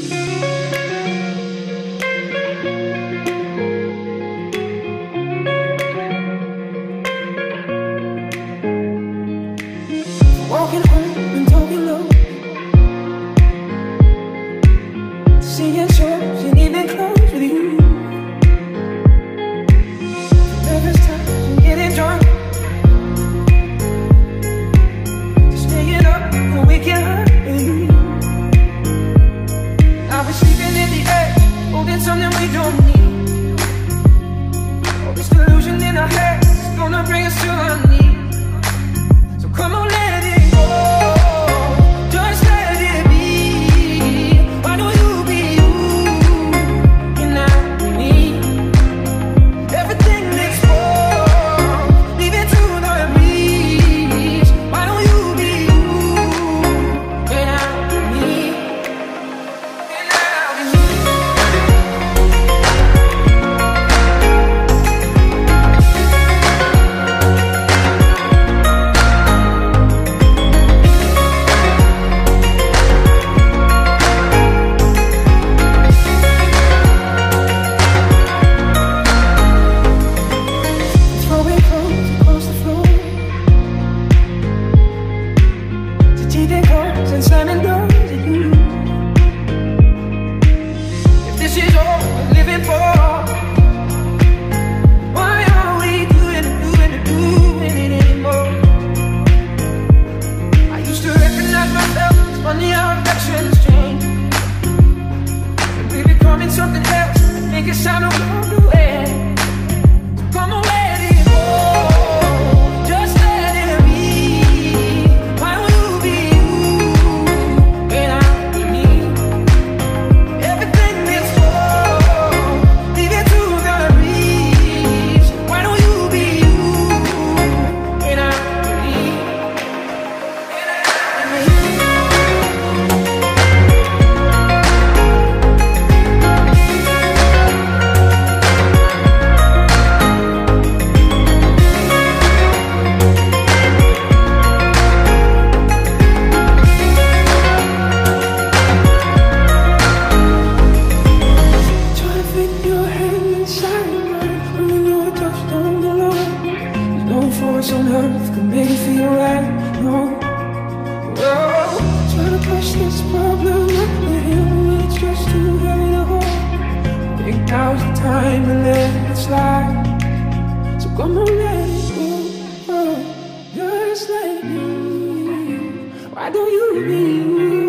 Walking home and talking low, seeing shows and even close with you. Nervous times and getting drunk, staying up when we get hurt with you. Now we're sleeping in the edge, holding something we don't need. All this delusion in our heads is gonna bring us to our knees. So come on, let it go. Just let it be. Why don't you be you? You're not me. Everything makes wrong. Leave it to the breeze. Why don't you be you? You're not me. You're not me. Throwing clothes across the floor, teething cars and slamming doors at you. If this is all we're living for, why are we doing it anymore? I used to recognize myself, it's funny how affections change. And we're becoming something else, make it sound a world away. Come on, let it go. Just let it be. Why don't you be you and I be me? Everything is wrong. Leave it to the breeze. Why don't you be you and I be me? Try to fit your hand inside mine. When you know I just don't belong. There's no force on earth can make it feel right. No. Oh, try to push this problem up the hill when it's just too heavy to hold. Think now's the time to let it slide. So come on, let it go. Oh, just let it be. Why don't you be you?